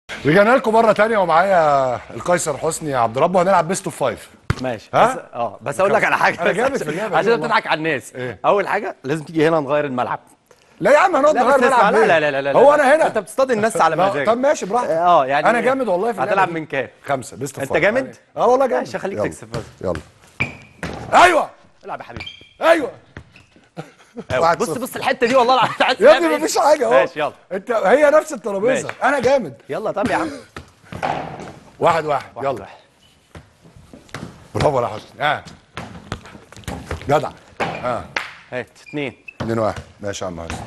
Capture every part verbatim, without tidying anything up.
رجعنا لكم مره ثانيه ومعايا القيصر حسني عبد ربه، هنلعب بيست اوف فايف. ماشي. ها؟ بس اه بس اقول لك على حاجه. انا جامد في اللعبه عشان والله. تضحك على الناس. إيه؟ اول حاجه لازم تيجي هنا نغير الملعب. لا يا عم هنقعد لا نغير بس اسمع، ملعب ليه؟ لا لا لا لا هو لا. انا هنا انت بتصطاد الناس على لا، مزاجك. طب ماشي براحتك. اه يعني انا جامد والله في اللعبه هتلعب دي. من كام؟ خمسه بيست اوف انت فايف. جامد؟ اه والله جامد. ماشي خليك يلا. تكسب بس. يلا. ايوه العب يا حبيبي. ايوه واحد بص صفر. بص الحته دي والله العظيم عايز يا تلعب ابني إيه؟ مفيش حاجه اهو. ماشي يلا. انت هي نفس الترابيزه. ماشي. انا جامد. يلا طب يا عم. واحد واحد واحد يلا. واحد. برافو يا حسني. ها جدع. ها هات اثنين. اتنين واحد. ماشي يا عم حسني.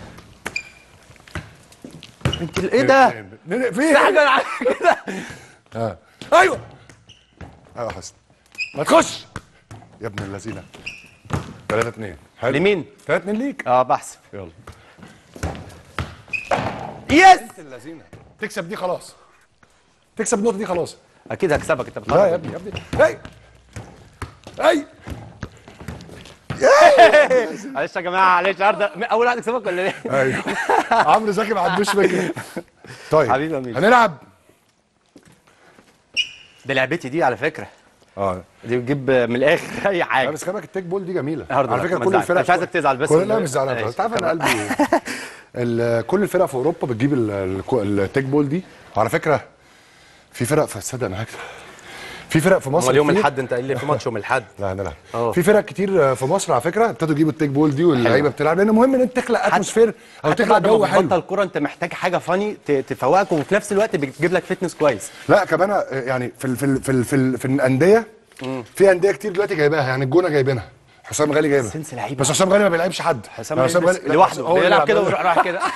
انت ايه ده؟ اتنين- في في حاجه أنا كده. ها ايوه ايوه يا حسن ما تخش يا ابن اللذينه. ثلاثة اتنين. حلو. لمين؟ ثلاثة اتنين ليك. اه بحسب. يلا. يس. انت اللذينه. تكسب دي خلاص. تكسب النقطة دي خلاص. اكيد هكسبك انت لا يا ابني يا ابني. اي اي معلش يا جماعه معلش النهارده اول واحد يكسبك ولا ايه؟ ايوه عمرو زكي ما عندوش فكرة. طيب حبيبي يا ميدو. هنلعب. دي لعبتي دي على فكره. اه دي بتجيب من الاخر اي لا حاجه. بس خلي بالك التيك بول دي جميلة النهارده على لا، فكرة. ما كل تزعل. الفرق مش عايزك تزعل بس. كل لا مش زعلان. ماشي. انت عارف انا قلبي ال- كل الفرق في اوروبا بتجيب ال- ال- التيك بول دي. وعلى فكرة في فرق في تصدق انا هكسب. في فرق في مصر امال يوم كتير- الاحد انت قايل لي في ماتش يوم الاحد. لا هنلعب. اه. في فرق كتير في مصر على فكره ابتدوا يجيبوا التيك بول دي واللعيبه بتلعب، لان مهم ان انت تخلق اتموسفير او حتى تخلق بعد جو ما حلو. تبطل كوره انت محتاج حاجه فاني ت- تفوقك وفي نفس الوقت بتجيب لك فتنس كويس. لا كمان يعني في ال في ال في ال في, ال في الانديه في انديه كتير دلوقتي جايباها، يعني الجونه جايبينها، حسام غالي جايبها. سنس لعيبه. بس حسام غالي ما بيلعبش حد. حسام لا، غالي لا، لوحده هو اللي بيلعب كده بيلعب. ويروح رايح كده.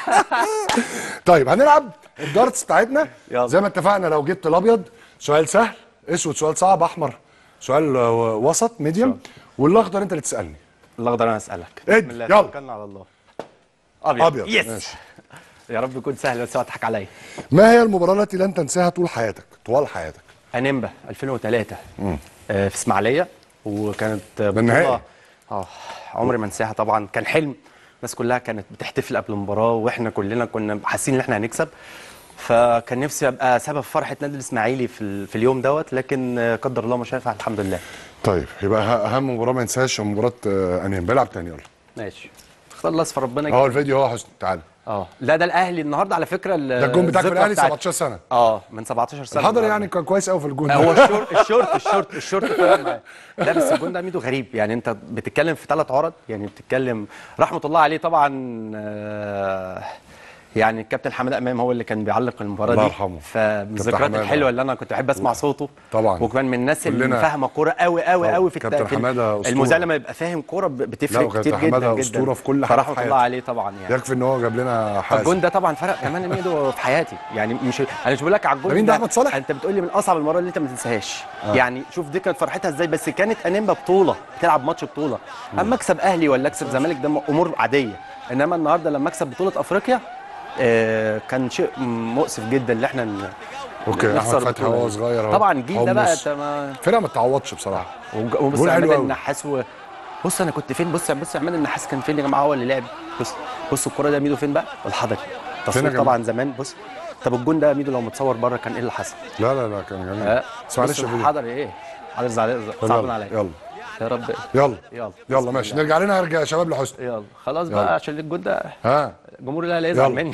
طيب هنلعب الدارتس بتاعتنا يلا. زي ما اتفقنا. لو جبت الابيض سؤال سهل، اسود سؤال صعب، احمر سؤال آه، وسط ميديوم، والاخضر انت اللي تسالني. الاخضر انا اسالك. ادي، بسم الله يلا. توكلنا على الله. ابيض. ابيض يس. ماشي. يا رب يكون سهل بس هتضحك عليا. ما هي المباراه التي لن تنساها طول حياتك طوال حياتك؟ انيمبا ألفين وثلاثة آه في اسماعيليه وكانت بالنهائي. بطولة- اه عمري ما انساها طبعا. كان حلم. الناس كلها كانت بتحتفل قبل المباراه واحنا كلنا كنا حاسين ان احنا هنكسب. فكان نفسي ابقى سبب فرحه نادي الاسماعيلي في, ال... في اليوم دوت، لكن آه، قدر الله ما شاء فعل. الحمد لله. طيب يبقى ه- اهم مباراه ما ينساهاش مباراه آه، انيم. بيلعب تاني يلا. ماشي. اختار الاصفر ربنا اهو يجزيك. الفيديو اهو يا حسني تعالى. اه لا ده الاهلي النهارده على فكره. ده الجون بتاعك في الاهلي سبعتاشر سنه. اه من سبعتاشر سنه. الحضري النهاردة. يعني كان كويس قوي في الجون. هو الشورت الشورت الشورت الشورت فرق معايا. لا بس الجون ده ميدو غريب. يعني انت بتتكلم في ثلاث عرض، يعني بتتكلم رحمه الله عليه طبعا. آه، يعني الكابتن حماده امام هو اللي كان بيعلق المباراه الله دي. يرحمه. فمن كابتن الذكريات حمادة. الحلوه اللي انا كنت بحب اسمع صوته. طبعا. وكمان من الناس اللي كلنا. فاهمه كوره قوي قوي طبعا. قوي في كابتن في حمادة أسطورة. المذيع لما يبقى فاهم كوره ب- لا، بتفرق وكابتن كتير جدا حمادة جدا. أسطورة في كل حاجة في فرحمه حياته. الله عليه طبعا يعني. يكفي ان هو جاب لنا حاجه. الجون ده طبعا فرق كمان ميدو في حياتي. يعني مش انا مش بقول لك على الجون ده مين ده، أحمد صالح؟ انت بتقول لي من اصعب المرات اللي انت ما تنساهاش. آه. يعني شوف دي كانت فرحتها ازاي. بس كانت انيمبا بطوله بتلعب ماتش بطوله. اما اكسب اهلي ولا اكسب زمالك ده امور عاديه. انما النهارده لما اكسب بطوله افريقيا آه كان شيء مؤسف جدا ان احنا ن- اوكي نخسر احمد فتحي البطولة وهو دي. صغير اهو. طبعا الجيل ده بقى حمص. انت ما فرقه ما تتعوضش بصراحه. وج- وبص جول حلو عماد أوي. النحاس و... بص انا كنت فين. بص بص عماد النحاس كان فين يا جماعه. هو اللي لعب. بص بص الكوره ده ميدو فين بقى. الحضري. فين يا تصوير جماعة؟ طبعا زمان. بص طب الجون ده ميدو لو متصور بره كان ايه اللي حصل؟ لا لا لا كان جميل. آه، بس معلش بص يا فيديو. الحضري ايه. حضري زعلان طب صعبان يلا عليا. يلا يا رب. يلا يلا يلا ماشي. نرجع لنا ارجع يا شباب لحسني. يلا خلاص يلا. بقى عشان الجون ده ها جمهور الاهلي هيزعل يلا. مني.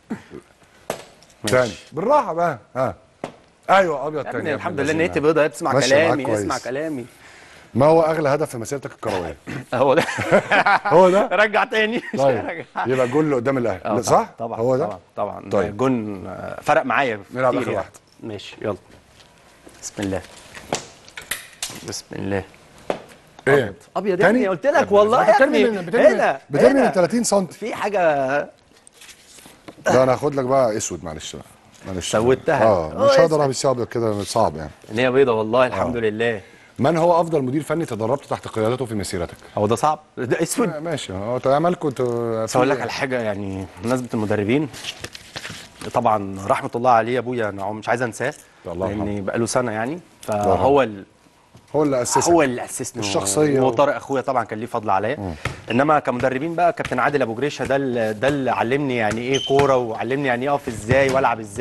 تاني بالراحه بقى. ها ايوه ابيض يا تاني. ابني يا الحمد ابن لله نيتي اللذينة. بيضاء. اسمع ماشية معاك كلامي كويس. اسمع كلامي. ما هو اغلى هدف في مسيرتك الكرويه؟ هو ده. هو ده؟ رجع تاني. مش طيب هرجع. يبقى الجول اللي قدام الاهلي. آه، لا، صح؟ طبعا هو ده؟ طبعا طبعا. طيب. جون آه، فرق معايا نلعب كتير آخر يعني. واحد. ماشي يلا. بسم الله. بسم الله. ايه؟ ابيض يا تاني؟ ابني قلت لك والله يا بترمي ابني. من بترمي من هنا بترمي من هنا. ثلاثين سم. في حاجه لا انا هاخد لك بقى اسود معلش بقى. معلش سودتها. اه هو مش هقدر أسود. البس ابيض كده صعب يعني. ان هي بيضه والله الحمد لله. من هو افضل مدير فني تدربت تحت قيادته في مسيرتك؟ هو ده صعب ده اسود. آه، ماشي هو عملكم انتوا. بس اقول لك على حاجه يعني بمناسبه المدربين. طبعا رحمه الله عليه ابويا انا مش عايز انساه. الله يرحمه. لان بقى له سنه يعني. يرحمه. فهو ال... هو اللي اسسك. هو اللي اسسني. الشخصية و- وطارق اخويا طبعا كان ليه فضل عليا. انما كمدربين بقى كابتن عادل ابو جريشه ده اللي ده اللي علمني يعني ايه كوره وعلمني يعني ايه اقف ازاي والعب ازاي.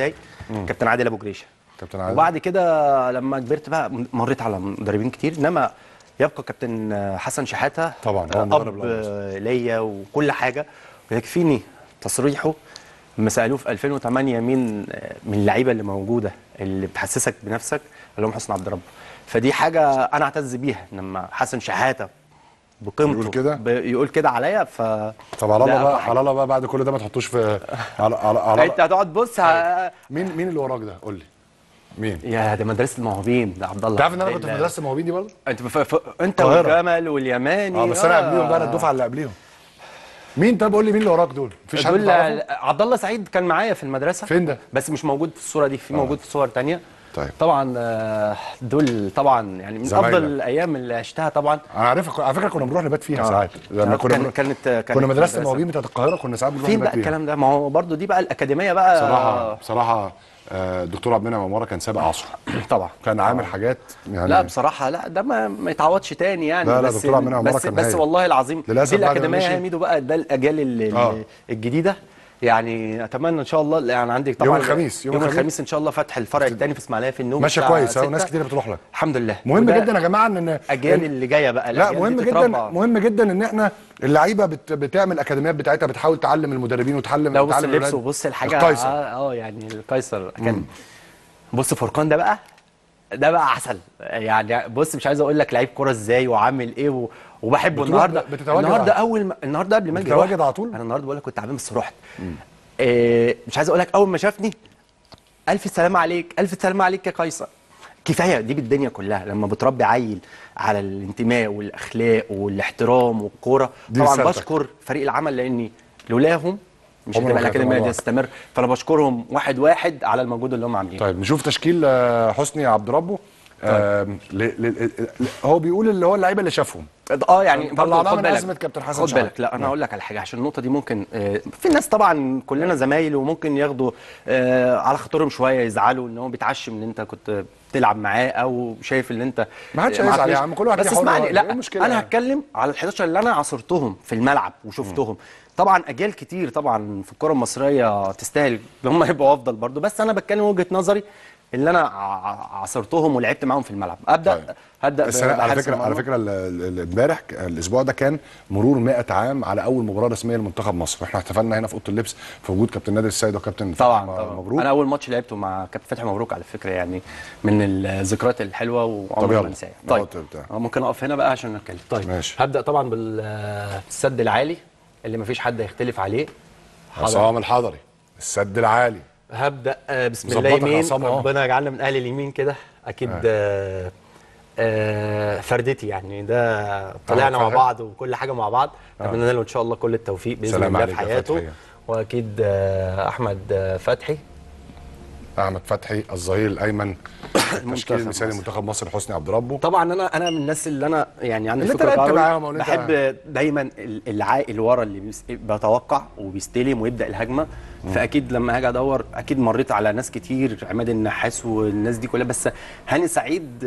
كابتن عادل ابو جريشه. كابتن عادل. وبعد كده لما كبرت بقى مريت على مدربين كتير، انما يبقى كابتن حسن شحاته طبعا هو اب ليا وكل حاجه، ويكفيني تصريحه لما سالوه في ألفين وثمانية مين من اللعيبه اللي موجوده اللي بتحسسك بنفسك، قال لهم حسن عبد ربه. فدي حاجه انا اعتز بيها، لما حسن شحاته بقيمته يقول كده يقول كده عليا. ف طب على الله بقى، على الله بقى بعد كل ده ما تحطوش في على على, على انت هتقعد بص ه... مين مين اللي وراك ده؟ قول لي مين؟ يا ده مدرسه الموهوبين، ده عبد الله. تعرف ان انا كنت في مدرسه الموهوبين دي برضه؟ انت ف... ف... انت والجمل واليماني. اه بس انا قبليهم بقى، انا الدفعه اللي قبليهم. مين؟ طب قول لي مين اللي وراك دول؟ مفيش حد تعرفه؟ عبد الله سعيد كان معايا في المدرسه. فين ده؟ بس مش موجود في الصوره دي، في آه. موجود في صور ثانيه. طيب طبعا دول طبعا يعني من زميلة. افضل الايام اللي عشتها طبعا. انا عارف، على فكره كنا بنروح نبات فيها آه. ساعات لما كنا كانت كانت, كانت كنا مدرسه المواهبين بتاعت القاهره، كنا ساعات بنروح نبات فيها. فين بقى الكلام ده؟ ما هو برضو دي بقى الاكاديميه بقى. بصراحه بصراحه الدكتور عبد المنعم عماره كان سابق عصره طبعا، كان عامل حاجات يعني. لا بصراحه لا ده ما, ما يتعوضش تاني يعني. لا لا دكتور عبد المنعم عماره كان بس, بس والله العظيم دي الاكاديميه يا ميدو بقى، ده الاجيال آه. الجديده يعني. اتمنى ان شاء الله يعني عندك طبعا يوم الخميس يوم, يوم الخميس ان شاء الله فتح الفرع الثاني في اسماعيليه في النوم ماشيه كويس اهو، ناس كتير بتروح لك الحمد لله. مهم جدا يا جماعه ان اجيال اللي جايه بقى. لا مهم جدا مهم جدا ان احنا اللعيبه بت بتعمل اكاديميات بتاعتها، بتحاول تعلم المدربين وتعلم لا بص اللبس وبص الحاجه القيصر. اه, آه يعني القيصر كان. بص فرقان ده بقى، ده بقى عسل يعني. بص مش عايز اقول لك لعيب كوره ازاي وعامل ايه و... وبحبه. النهارده النهارده اول ما... النهارده قبل ما اجي بتتواجد على طول. انا النهارده بقول لك كنت تعبان بس رحت. إيه مش عايز اقول لك اول ما شافني الف سلام عليك، الف سلام عليك يا قيصر. كفايه دي بالدنيا كلها لما بتربي عيل على الانتماء والاخلاق والاحترام والكوره. طبعا بشكر فريق العمل لاني لولاهم مش هتبقى الاكاديميه دي تستمر، فانا بشكرهم واحد واحد على المجهود اللي هم عاملينه. طيب نشوف تشكيل حسني عبد ربه. طيب. آه ل... ل... هو بيقول اللي هو اللعيبه اللي شافهم اه يعني طلعناه من ازمه كابتن حسن خد بالك. لا انا هقول لك على حاجه عشان النقطه دي ممكن آه في الناس طبعا كلنا زمايل وممكن ياخدوا آه على خاطرهم شويه، يزعلوا ان هو بيتعشم ان انت كنت بتلعب معاه او شايف ان انت ما حدش هيزعل يا عم، كل واحد بس اسمعني. لا انا يعني. هتكلم على ال حداشر اللي انا عاصرتهم في الملعب وشفتهم. م. طبعا اجيال كتير طبعا في الكره المصريه تستاهل ان هم يبقوا افضل برضو، بس انا بتكلم وجهه نظري اللي انا عاصرتهم ولعبت معاهم في الملعب. ابدا طيب. هبدا على فكره على فكره امبارح الاسبوع ده كان مرور مائة عام على اول مباراه رسميه لمنتخب مصر، واحنا احتفلنا هنا في اوضه اللبس في وجود كابتن نادر السيد وكابتن طبعا, طبعا مبروك. انا اول ماتش لعبته مع كابتن فتحي مبروك على فكره يعني من الذكريات الحلوه وعمري ما انساها. طيب ممكن اقف هنا بقى عشان نتكلم. طيب ماشي. هبدا طبعا بالسد العالي اللي ما فيش حد يختلف عليه. عصام الحضري السد العالي. هبدا بسم الله يمين، ربنا يجعلنا من اهل اليمين كده اكيد. آه. آه فردتي يعني ده طلعنا مع بعض وكل حاجه مع بعض. اتمنى آه. له ان شاء الله كل التوفيق باذن الله في حياته. واكيد آه احمد فتحي احمد فتحي الظهير الايمن التشكيل المثالي لمنتخب مصر حسني عبد ربه. طبعا انا انا من الناس اللي انا يعني عندي فكره بحب دايما العاقل ورا اللي بيتوقع وبيستلم ويبدا الهجمه. فاكيد لما هاجي ادور اكيد مريت على ناس كتير، عماد النحاس والناس دي كلها، بس هاني سعيد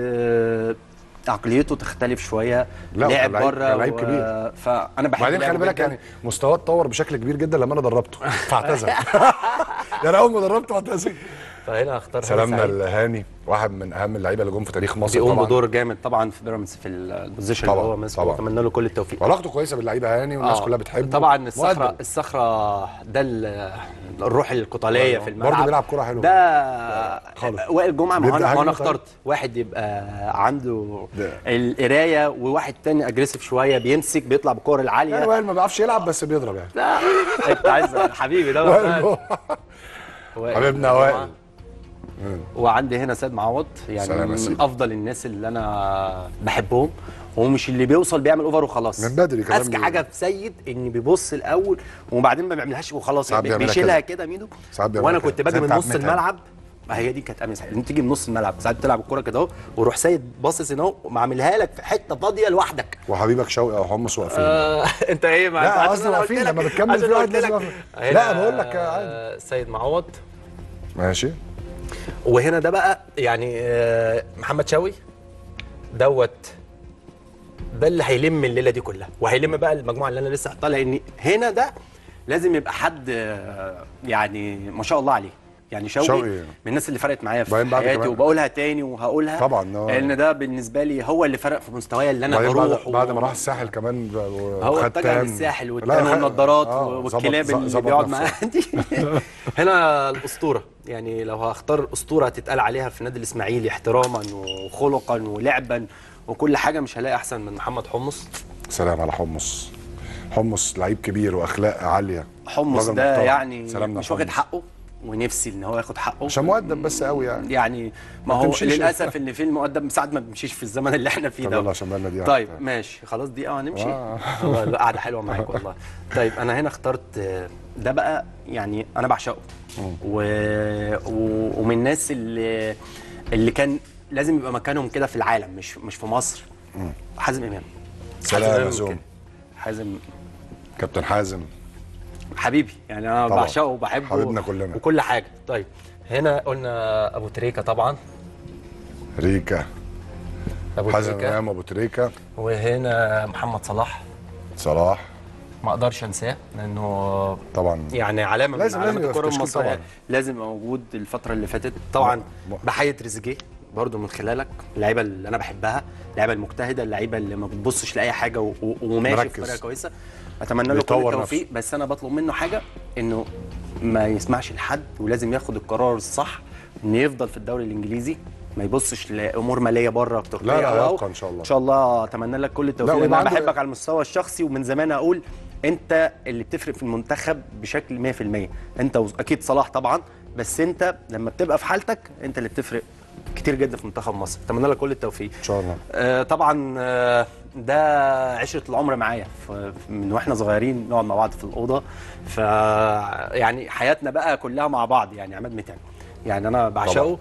عقليته تختلف شويه، لعب بره لعيب كبير. فانا بحب بعدين خلي بالك يعني مستواه اتطور بشكل كبير جدا لما انا دربته فاعتزل. يعني اول ما دربته اعتزل. فهنا اختار سلامنا لهاني، واحد من اهم اللعيبه اللي جم في تاريخ مصر طبعا، بيقوم بدور جامد طبعا في بيراميدز في البوزيشن اللي هو ماسكه. اتمنى له كل التوفيق. علاقته كويسه باللعيبه هاني والناس آه. كلها بتحبه. طبعا الصخره الصخره ده الروح القتاليه في الملعب، برضه بيلعب كوره حلوه ده وائل جمعه. ما انا انا اخترت واحد يبقى عنده القرايه وواحد تاني اجريسيف شويه بيمسك بيطلع بالكوره العاليه. يعني وائل ما بيعرفش يلعب بس بيضرب يعني. لا انت عايز حبيبي ده حبيبنا وائل. وعندي هنا سيد معوض يعني من افضل الناس اللي انا بحبهم، هو مش اللي بيوصل بيعمل اوفر وخلاص من بدري كمان. اذكى حاجه في سيد ان بيبص الاول وبعدين ما بيعملهاش وخلاص يعني بيشيلها كده ميدو. وانا كنت باجي من نص الملعب، ما هي دي كانت امن سعيد، انت تيجي من نص الملعب ساعات تلعب الكوره كده اهو وروح سيد باصص هنا اهو ومعاملها لك في حته فاضيه لوحدك وحبيبك شوقي او حمص واقفين. آه انت ايه مع لا قصدي واقفين لما بتكمل في واحد لازم. لا بقول لك عادي. سيد معوض ماشي. وهنا ده بقى يعني محمد شوقي دوت ده اللي هيلم الليله دي كلها وهيلم بقى المجموعه اللي انا لسه حاطها، لان هنا ده لازم يبقى حد يعني ما شاء الله عليه يعني شوقي, شوقي. من الناس اللي فرقت معايا في بعدين بعد حياتي، كمان. وبقولها تاني وهقولها طبعا لان ده بالنسبه لي هو اللي فرق في مستواي اللي انا بعدين بروح بعد, بعد ما راح الساحل كمان هو خد اتجه تان. للساحل لا، والتان خ- والنضارات آه، والكلاب ظبط- اللي ظبط بيقعد نفسه. معاها دي. هنا الاسطوره، يعني لو هختار اسطوره تتقال عليها في النادي الاسماعيلي احتراما وخلقا ولعبا وكل حاجه، مش هلاقي احسن من محمد حمص. سلام على حمص. حمص لعيب كبير واخلاق عاليه. حمص راجل ده محترم. يعني سلامنا مش واخد حمص. حقه، ونفسي ان هو ياخد حقه عشان مؤدب بس قوي يعني. يعني ما ما هو تمشيش. للاسف ان في المؤدب ساعات ما بيمشيش في الزمن اللي احنا فيه طب ده. يلا عشان بالنا دي طيب ماشي خلاص دي اه هنمشي. آه. والله القعده حلوه معاك والله. طيب انا هنا اخترت آه، ده بقى يعني انا بعشقه و... و... ومن الناس اللي اللي كان لازم يبقى مكانهم كده في العالم، مش مش في مصر. حازم امام. سلام حازم يا إمام زوم. كده. حازم كابتن حازم حبيبي، يعني انا طبعا. بعشقه وبحبه حبيبنا كلنا. وكل حاجه. طيب هنا قلنا ابو تريكه طبعا. ريكا. ابو حازم تريكه. امام ابو تريكه. وهنا محمد صلاح، صلاح ما اقدرش انساه لانه طبعا يعني علامه لازم- من لازم علامات يبقى في الكره التشكيل المصريه طبعاً. لازم يبقى موجود الفتره اللي فاتت طبعا. م- بحيي تريزيجيه برضو من خلالك، اللعيبه اللي انا بحبها، اللعيبه المجتهده، اللعيبه اللي ما بتبصش لاي حاجه و- و- وماشي مركز. في طريقه كويسه. اتمنى له كل بيطور التوفيق، بس انا بطلب منه حاجه، انه ما يسمعش لحد، ولازم ياخد القرار الصح انه يفضل في الدوري الانجليزي، ما يبصش لامور ماليه بره في تركيا. لا، لا، أو- أو. يبقى إن شاء الله. ان شاء الله اتمنى لك كل التوفيق، لا، لان ويبقى انا عنده- بحبك على المستوى الشخصي، ومن زمان اقول انت اللي بتفرق في المنتخب بشكل مية في المية. انت اكيد صلاح طبعا، بس انت لما بتبقى في حالتك انت اللي بتفرق كتير جدا في منتخب مصر. اتمنى لك كل التوفيق ان شاء الله. آه طبعا. آه ده عشره العمر معايا، ف- من واحنا صغيرين نقعد مع بعض في الاوضه، ف يعني حياتنا بقى كلها مع بعض. يعني عماد متعب، يعني انا بعشقه.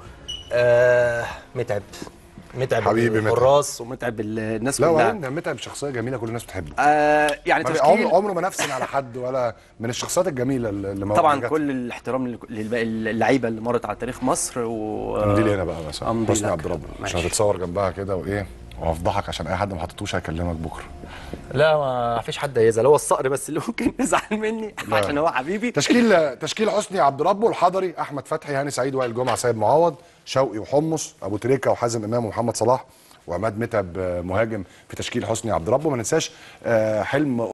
آه متعب متعب حبيبي متعب. الحراس ومتعب ال- الناس لا، كلها. وبعدين متعب شخصيه جميله كل الناس بتحبه. آه يعني ما بي- تشكيل عمره عمره ما نفسن على حد، ولا من الشخصيات الجميله اللي موجوده. طبعا كل الاحترام لل- للباقي اللعيبه اللي مرت على تاريخ مصر. و امضي لي هنا بقى مثلا أمضي حسني لك. عبد ربه عشان ماشي. هتتصور جنبها كده وايه، وهفضحك عشان اي حد ما حطيتوش هيكلمك بكره. لا ما فيش حد هيزعل، هو الصقر بس اللي ممكن يزعل مني عشان هو حبيبي. تشكيل تشكيل حسني عبد ربه، الحضري، احمد فتحي، هاني سعيد، وائل جمعه، سيد معوض، شوقي وحمص، ابو تريكه وحازم امام ومحمد صلاح، وعماد متعب مهاجم في تشكيل حسني عبد ربه. ما ننساش آه، حلم